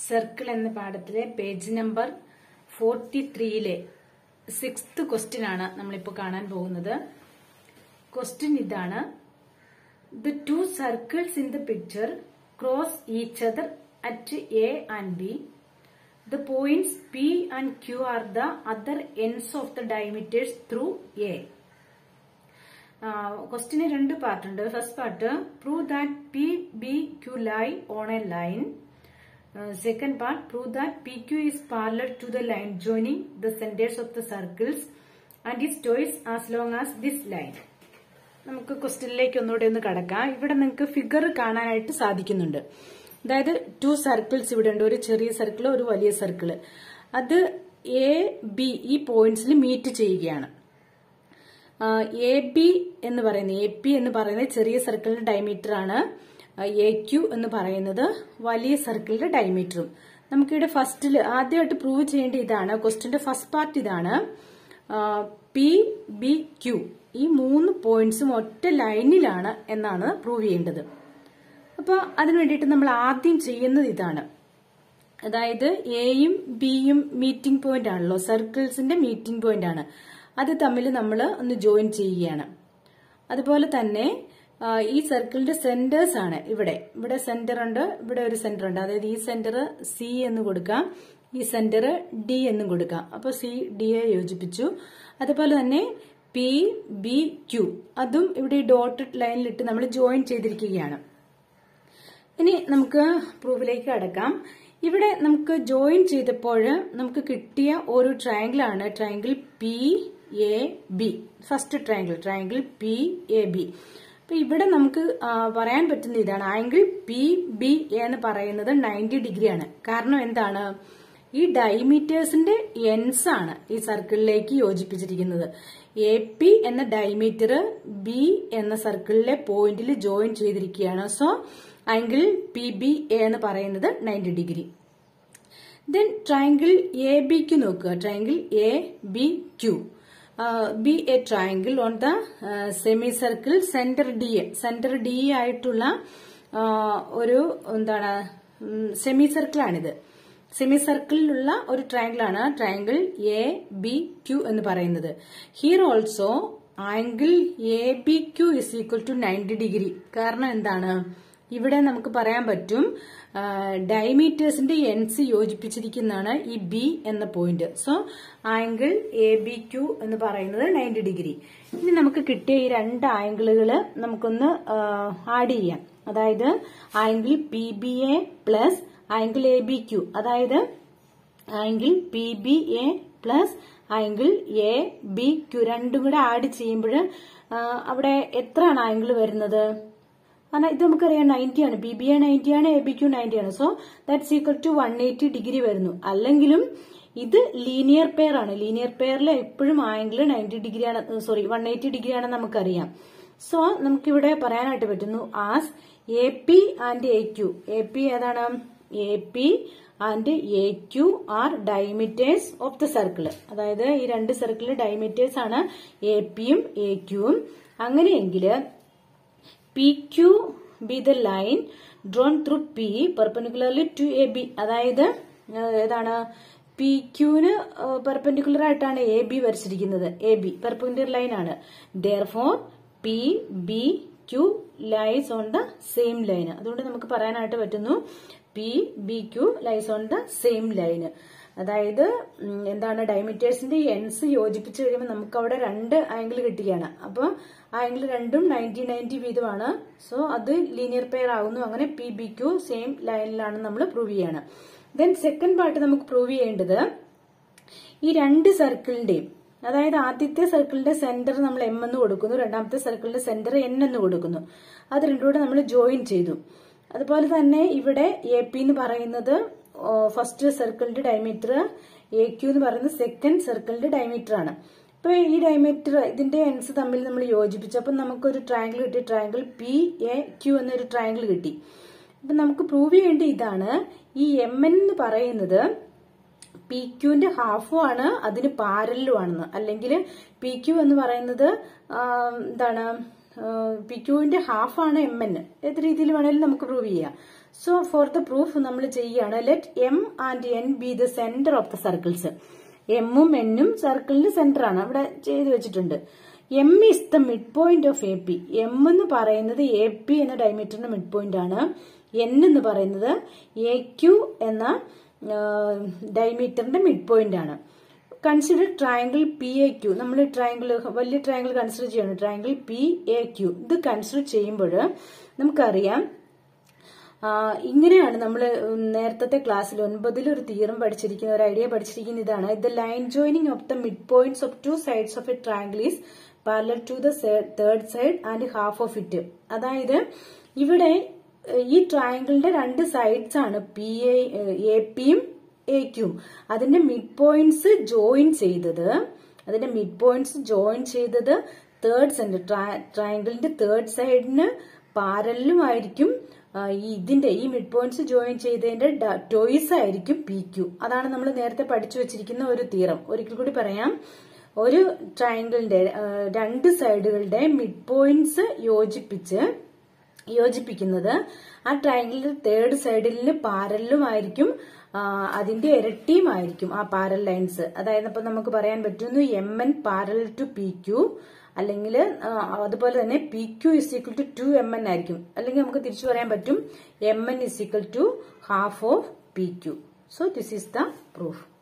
Circle എന്ന പാഠത്തിലെ page number 43-ലെ 6th ക്വസ്റ്റ്യൻ ആണ് നമ്മളിപ്പോൾ കാണാൻ പോകുന്നത്. ക്വസ്റ്റ്യൻ ഇതാണ്: The two circles in the picture cross each other at A and B. The points P and Q are the other ends of the diameters through A. ക്വസ്റ്റ്യന് രണ്ട് part ഉണ്ട്. First part prove that P, B, Q lie on a line. Second part, prove that PQ is parallel to the line joining the centers of the circles and is twice as long as this line. നമുക്ക് ക്വസ്റ്റ്യനിലേക്ക് ഒന്നുകൂടെ ഒന്ന് കടക്കാം. ഇവിടെ നിങ്ങൾക്ക് figure കാണാനായിട്ട് സാധിക്കുന്നുണ്ട്. അതായത് 2 സർക്കിൾസ് ഇവിടെ ഉണ്ട്. ഒരു ചെറിയ സർക്കിൾ, ഒരു വലിയ സർക്കിൾ. അത് എ ബി ഈ പോയിന്റ്സിൽ മീറ്റ് ചെയ്യുകയാണ്. എ പി എന്ന് പറയുന്നത് ചെറിയ സർക്കിളിന്റെ ഡയമീറ്റർ ആണ്. എ ക്യു എന്ന് പറയുന്നത് വലിയ സർക്കിളിന്റെ ഡയമീറ്ററും. നമുക്കിവിടെ ഫസ്റ്റിൽ ആദ്യമായിട്ട് പ്രൂവ് ചെയ്യേണ്ട ഇതാണ്. ക്വസ്റ്റ്യന്റെ ഫസ്റ്റ് പാർട്ട് ഇതാണ്. പി ബി ക്യു ഈ 3 പോയിന്റ്സും ഒറ്റ ലൈനിലാണ് എന്നാണ് പ്രൂവ് ചെയ്യേണ്ടത്. അപ്പോൾ അതിനു വേണ്ടിയിട്ട് നമ്മൾ ആദ്യം ചെയ്യുന്നത് ഇതാണ്. അതായത് എയും ബിയും മീറ്റിംഗ് പോയിന്റ് ആണല്ലോ, സർക്കിൾസിന്റെ മീറ്റിംഗ് പോയിന്റ് ആണ്. അത് തമ്മിൽ നമ്മൾ ഒന്ന് ജോയിൻ ചെയ്യുകയാണ്. അതുപോലെ തന്നെ ഈ സർക്കിളിന്റെ സെന്റേഴ്സ് ആണ് ഇവിടെ സെന്റർ ഉണ്ട്, ഇവിടെ ഒരു സെന്റർ ഉണ്ട്. അതായത് ഈ സെന്റർ സി എന്ന് കൊടുക്കാം, ഈ സെന്റർ ഡി എന്നും കൊടുക്കാം. അപ്പൊ സി ഡി യെ യോജിപ്പിച്ചു. അതുപോലെ തന്നെ പി ബി ക്യു അതും ഇവിടെ ഈ ഡോട്ടഡ് ലൈനിലിട്ട് നമ്മൾ ജോയിൻ ചെയ്തിരിക്കുകയാണ്. ഇനി നമുക്ക് പ്രൂഫിലേക്ക് കടക്കാം. ഇവിടെ നമുക്ക് ജോയിൻ ചെയ്തപ്പോൾ നമുക്ക് കിട്ടിയ ഒരു ട്രയാങ്കിൾ ആണ് triangle P A B. First triangle P A B. അപ്പൊ ഇവിടെ നമുക്ക് പറയാൻ പറ്റുന്ന ഇതാണ്, ആംഗിൾ പി ബി എന്ന് പറയുന്നത് 90 ഡിഗ്രിയാണ്. കാരണം എന്താണ്? ഈ ഡയമീറ്റേഴ്സിന്റെ എൻഡ്സ് ആണ് ഈ സർക്കിളിലേക്ക് യോജിപ്പിച്ചിരിക്കുന്നത്. എ പി എന്ന ഡയമീറ്റർ ബി എന്ന സർക്കിളിലെ പോയിന്റിൽ ജോയിൻ ചെയ്തിരിക്കുകയാണ്. സോ ആംഗിൾ പി ബി എന്ന് പറയുന്നത് 90 ഡിഗ്രി. ദെൻ ട്രയാങ്കിൾ എ ബിക്ക് നോക്കുക. Triangle A B Q. Be a triangle on the semicircle center D ആയിട്ടുള്ള ഒരു എന്താണ് സെമിസർക്കിൾ ആണിത്. സെമിസർക്കിളിലുള്ള ഒരു ട്രയാങ്കിൾ ആണ് ട്രയാങ്കിൾ എ ബി ക്യു എന്ന് പറയുന്നത്. Here also angle A B Q is equal to 90 degree. കാരണം എന്താണ്? ഇവിടെ നമുക്ക് പറയാൻ പറ്റും ഡയമീറ്റേഴ്സിന്റെ എൻഡ്സ് യോജിപ്പിച്ചിരിക്കുന്നതാണ് ഈ ബി എന്ന point. So angle A B Q എന്ന് പറയുന്നത് 90 ഡിഗ്രി. ഇനി നമുക്ക് കിട്ടിയ ഈ 2 ആംഗിളുകള് നമുക്കൊന്ന് ആഡ് ചെയ്യാം. അതായത് angle P B A plus angle A B Q. അതായത് angle P B A plus angle A B Q രണ്ടും കൂടെ ആഡ് ചെയ്യുമ്പോൾ അവിടെ എത്രയാണ് ആംഗിൾ വരുന്നത്? കാരണം ഇത് നമുക്കറിയാം 90 ആണ്. പി ബി എ 90 ആണ്, എ ബി ക്യു 90 ആണ്. So that's equal to 180 degree വരുന്നു. അല്ലെങ്കിലും ഇത് ലീനിയർ പെയർ ആണ്. ലീനിയർ പെയറിൽ എപ്പോഴും ആംഗിൾ 90 ഡിഗ്രിയാണ്, 180 ഡിഗ്രിയാണെന്ന് നമുക്കറിയാം. സോ നമുക്കിവിടെ പറയാനായിട്ട് പറ്റുന്നു as A P and A Q. A P ഏതാണ്? A P and A Q are diameters of the circle. അതായത് ഈ 2 സർക്കിളിലെ ഡയമീറ്റേഴ്സ് ആണ് എ പിയും എ ക്യുവും. അങ്ങനെയെങ്കിൽ P Q B the line drawn through P perpendicularly to A B. അതായത് ഏതാണ്? പി ക്യൂന് പെർപെൻഡിക്കുലർ ആയിട്ടാണ് എ ബി വരച്ചിരിക്കുന്നത്. എ ബി പെർപെൻഡിക്കുലർ ലൈൻ ആണ്. Therefore P B Q lies on the same line. അതുകൊണ്ട് നമുക്ക് പറയാനായിട്ട് പറ്റുന്നു P B Q lies on the same line. അതായത് എന്താണ്? ഡയമീറ്റേഴ്സിന്റെ എൻഡ്സ് യോജിപ്പിച്ചു കഴിയുമ്പോൾ നമുക്ക് അവിടെ 2 ആംഗിൾ കിട്ടുകയാണ്. അപ്പോൾ ആംഗിൾ രണ്ടും 90 വീതമാണ്. സോ അത് ലീനിയർ പെയർ ആകുന്നു. അങ്ങനെ പി ബി ക്യു സെയിം ലൈനിലാണ് നമ്മൾ പ്രൂവ് ചെയ്യാണ്. ദെൻ സെക്കൻഡ് പാർട്ട് നമുക്ക് പ്രൂവ് ചെയ്യേണ്ടത് ഈ 2 സർക്കിളിന്റെയും, അതായത് ആദ്യത്തെ സർക്കിളിന്റെ സെന്റർ നമ്മൾ എം എന്ന് കൊടുക്കുന്നു, രണ്ടാമത്തെ സർക്കിളിന്റെ സെന്റർ എൻ എന്ന് കൊടുക്കുന്നു. അത് രണ്ടും കൂടെ നമ്മൾ ജോയിൻ ചെയ്തു. അതുപോലെ തന്നെ ഇവിടെ എ പി എന്ന് പറയുന്നത് ഫസ്റ്റ് സർക്കിളിന്റെ ഡയമീറ്റർ, എ ക്യു എന്ന് പറയുന്നത് സെക്കൻഡ് സർക്കിളിന്റെ ഡയമീറ്റർ ആണ്. അപ്പൊ ഈ ഡയമീറ്റർ ഇതിന്റെ എൻഡ്സ് തമ്മിൽ നമ്മൾ യോജിപ്പിച്ചപ്പോൾ നമുക്കൊരു ട്രയാങ്കിൾ കിട്ടി. ട്രയാങ്കിൾ പി എ ക്യു എന്നൊരു ട്രയാങ്കിൾ കിട്ടി. അപ്പൊ നമുക്ക് പ്രൂവ് ചെയ്യേണ്ട ഇതാണ്, ഈ എം എൻ എന്ന് പറയുന്നത് പി ക്യുവിന്റെ ഹാഫും ആണ്, അതിന് പാരലും ആണെന്ന്. അല്ലെങ്കിൽ പി ക്യു എന്ന് പറയുന്നത് എന്താണ്? പി ക്യുവിന്റെ ഹാഫ് ആണ് എം എൻ. ഏത് രീതിയിൽ വേണമെങ്കിലും നമുക്ക് പ്രൂവ് ചെയ്യാം. സോ ഫോർ ദ പ്രൂഫ് നമ്മൾ ചെയ്യുകയാണ്. Let M and N be the centre of the circles. എമ്മും എന്നും സർക്കിളിന്റെ സെന്റർ ആണ് ഇവിടെ ചെയ്തു വെച്ചിട്ടുണ്ട്. M is the mid point of A P. M എന്ന് പറയുന്നത് എ പി എന്ന ഡയമീറ്ററിന്റെ മിഡ് പോയിന്റ് ആണ്. എൻ എന്ന് പറയുന്നത് എ ക്യു എന്ന ഡയമീറ്ററിന്റെ മിഡ് പോയിന്റ് ആണ്. Consider triangle P A Q. നമ്മൾ ട്രയാങ്കിൾ, വലിയ ട്രയാങ്കിൾ കൺസിഡർ ചെയ്യണം. Triangle P A Q. ഇത് കൺസിഡർ ചെയ്യുമ്പോൾ നമുക്കറിയാം, ഇങ്ങനെയാണ് നമ്മൾ നേരത്തെ ക്ലാസ്സിൽ 9 ഒരു തിയറം പഠിച്ചിരിക്കുന്ന, ഒരു ഐഡിയ പഠിച്ചിരിക്കുന്ന ഇതാണ്. The line joining of the mid points of 2 sides of a triangle is parallel to the third side and half of it. അതായത് ഇവിടെ ഈ ട്രയാങ്കിളിന്റെ 2 സൈഡ്സ് ആണ് എ പിയും എ ക്യൂം. അതിന്റെ മിഡ് പോയിന്റ്സ് ജോയിൻ ചെയ്തത് തേർഡ് സെന്റർ ട്രയാങ്കിളിന്റെ തേർഡ് സൈഡിന് പാരലും ആയിരിക്കും. ഈ മിഡ് പോയിന്റ്സ് ജോയിൻ ചെയ്തതിന്റെ ടോയ്സ് ആയിരിക്കും പി ക്യു. അതാണ് നമ്മൾ നേരത്തെ പഠിച്ചു വെച്ചിരിക്കുന്ന ഒരു തിയറം. ഒരിക്കൽ കൂടി പറയാം. ഒരു ട്രയാങ്കിളിന്റെ 2 സൈഡുകളുടെ മിഡ് പോയിന്റ്സ് യോജിപ്പിക്കുന്നത് ആ ട്രയാങ്കിളിന്റെ തേർഡ് സൈഡിൽ പാരലും ആയിരിക്കും, അതിന്റെ ഇരട്ടിയുമായിരിക്കും ആ പാരൽ ലൈൻസ്. അതായത് ഇപ്പൊ നമുക്ക് പറയാൻ പറ്റുന്നു M N parallel to P Q, അല്ലെങ്കിൽ അതുപോലെ തന്നെ P Q is equal to 2mn ആയിരിക്കും. അല്ലെങ്കിൽ നമുക്ക് തിരിച്ചു പറയാൻ പറ്റും mn is equal to half of P Q. So this is the proof.